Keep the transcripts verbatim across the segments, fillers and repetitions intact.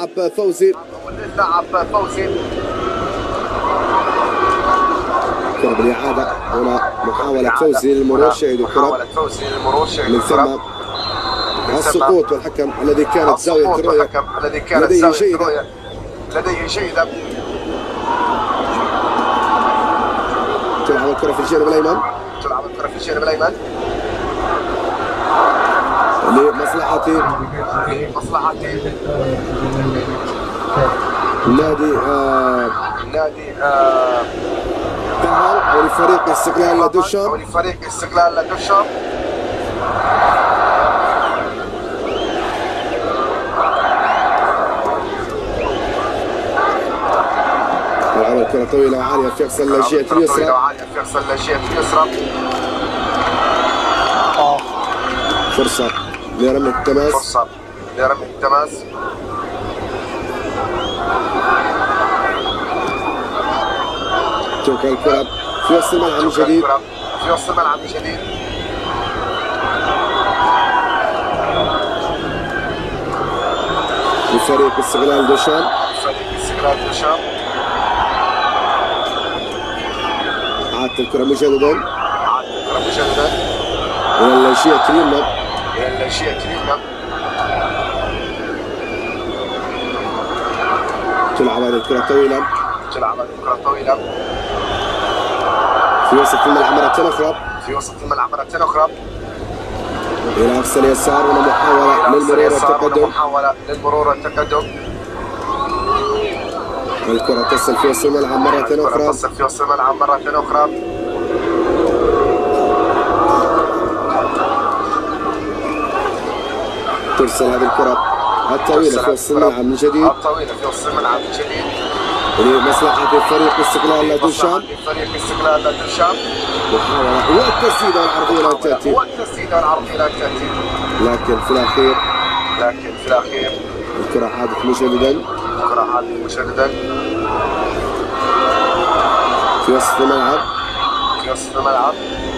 اللاعب فوزي. اللاعب فوزي. كرة بالإعادة هنا محاولة فوزي للمرور. شاهد الكرة محاولة فوزي للمرور. من ثم السقوط والحكم الذي كانت زاوية الرؤية الذي كانت لديه زاوية جيدة الرؤية لديه جيدة. تلعب الكرة في الجانب الأيمن. تلعب الكرة في الجانب الأيمن لمصلحة لمصلحة نادي آه نادي آه دهل أو لفريق استقلال دوشان أو لفريق استقلال دوشان. تلعب الكرة طويلة وعالية في أقصى الجهة اليسرى. وعالية في أقصى الجهة اليسرى. فرصة لرمي التماس. فرصة لرمي التماس. توقع الكرة في وسط الملعب من جديد. في وسط الملعب من جديد. لفريق استقلال دوشان. فريق استقلال دوشان. عادت الكرة مجددا. عادت الكرة مجددا إلى الجهة اليمنى. إلى الجهة اليمنى. تلعب هذه الكرة طويلة. تلعب هذه الكرة طويلة في وسط الملعب مرة أخرى. في وسط الملعب مرة أخرى. إلى أقصى اليسار هنا محاولة للمرور والتقدم. محاولة للمرور والتقدم. الكرة تصل في وسط الملعب مرة أخرى. تصل في وسط الملعب مرة أخرى. ترسل هذه الكرة الطويلة في وسط الملعب من جديد. الطويلة في وسط الملعب من جديد. لمصلحة فريق استقلال دوشان. فريق استقلال دوشان. محاولة والتسديدة العرضية لا تأتي. والتسديدة العرضية لا تأتي. لكن في الأخير لكن في الأخير الكرة عادت مجددا. الكرة عادت مجددا في وسط الملعب. في وسط الملعب.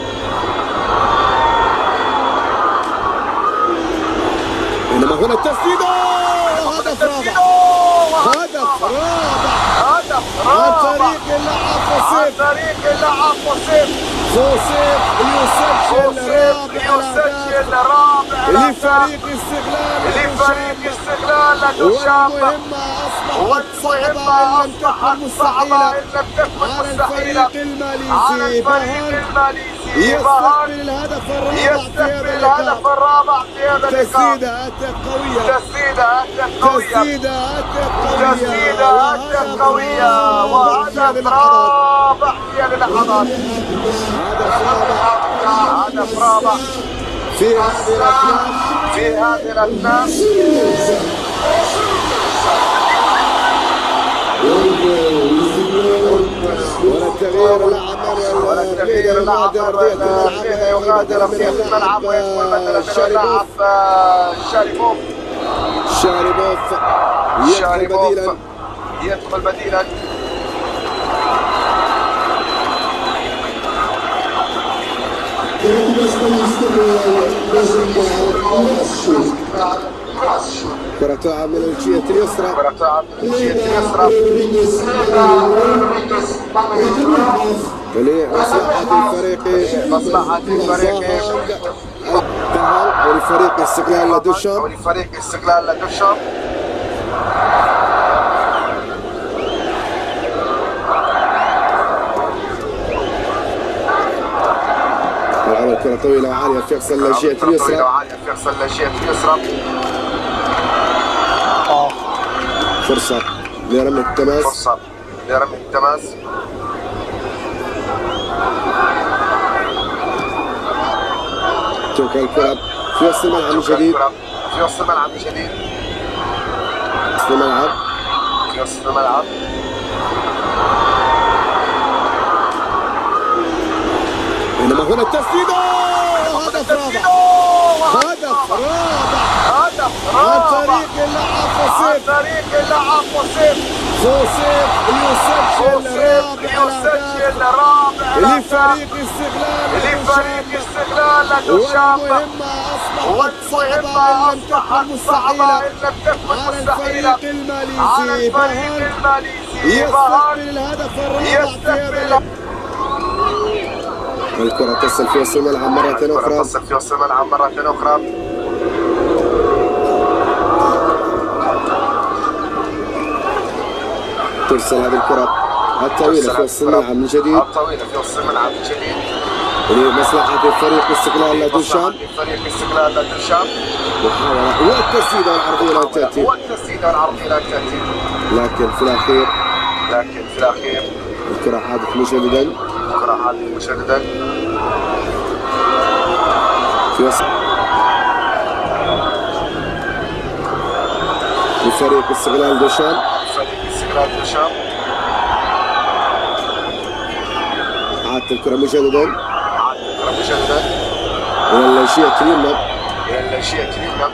بينما هنا التسديدة. هدف رابع. هدف رابع. هدف عن رابع طريق اللاعب فوسيف. عن طريق اللاعب فوسيف. فوسيف يسجل رابع يسجل رابع لفريق استقلال لفريق استقلال دوشان. والمهمة أصبحت صعبة إن لم تكن على مستحيلة على الفريق الماليزي. يستقبل الهدف الرابع في هذا اللقاء. تسديدة قوية. تسديدة قوية. تسديدة تسديدة قوية. وهدف رابع في هذه اللحظات. هدف رابع في هذه الأثناء. في هذه الأثناء. ولا التغيير الأعمال ولا التغيير الأعمال يغادر أرضية الملعب ويدخل بدلا اللاعب شاريبوف. شاريبوف يدخل بديلا. يدخل بديلا. كرة تلعب من الجهة اليسرى. كرة تلعب من الجهة اليسرى. لمصلحة الفريق. مصلحة الفريق دهل أو لفريق استقلال دوشان. أو لفريق استقلال دوشان. تلعب الكرة طويلة وعالية في أقصى الجهة اليسرى. وعالية في أقصى الجهة اليسرى. فرصة لرمي التماس. فرصة لرمي التماس. توقع الكرة في وسط الملعب من جديد. في وسط الملعب من جديد. وسط الملعب. في وسط الملعب. بينما هنا التسديدة. هدف رابع. هدف رابع. هدف عن رابع طريق اللاعب فوسيف. عن طريق اللاعب فوسيف. فوسيف يسجل يسجل رابع رابع لفريق استقلال لفريق استقلال لدوشان. والمهمة أصبحت والمهمة صعبة إن لم تكن صعبة إن مستحيلة لم تكن على مستحيلة الفريق الماليزي. على الفريق بهان الماليزي. يستقبل الهدف الرابع في هذا. الكرة تصل في وسط الملعب مرة أخرى. تصل في وسط الملعب مرة أخرى. ترسل هذه الكرة الطويلة في وسط الملعب من جديد. الطويلة في وسط الملعب من جديد. لمصلحة فريق استقلال دوشان. فريق استقلال دوشان. محاولة والتسديدة العرضية لا تأتي. والتسديدة العرضية لا تأتي. لكن في الأخير لكن في الأخير الكرة عادت مجددا. الكرة عادت مجددا. في وسط لفريق استقلال دوشان. فريق استقلال دوشان. عادت الكرة مجددا. عادت الكرة مجددا. إلى الشيء اليمنى. إلى الشيء اليمنى.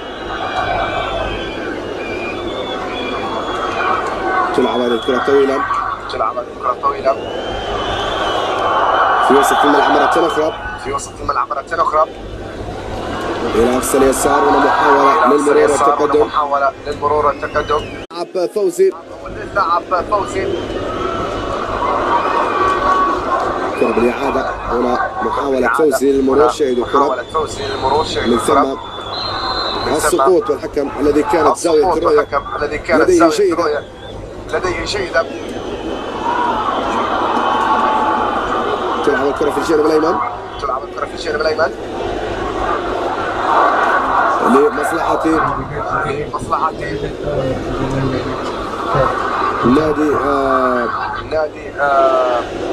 تلعب هذه الكرة طويلة. تلعب هذه الكرة طويلة. في وسط الملعب مرة أخرى. في وسط الملعب مرة أخرى. إلى أقصى اليسار هنا محاولة للمرور والتقدم. محاولة للمرور والتقدم. لعب فوزي. لللاعب فوزي. كرة بالإعادة هنا محاولة فوزي للمرور. شاهدوا الكرة. محاولة فوزي للمرور. من ثم السقوط والحكم الذي كانت زاوية الرؤية الذي كانت لديه زاوية جيدة. الرؤية لديه جيدة. تلعب الكرة في الجانب الأيمن. تلعب الكرة في الجانب الأيمن. لمصلحة لمصلحة نادي آه نادي آه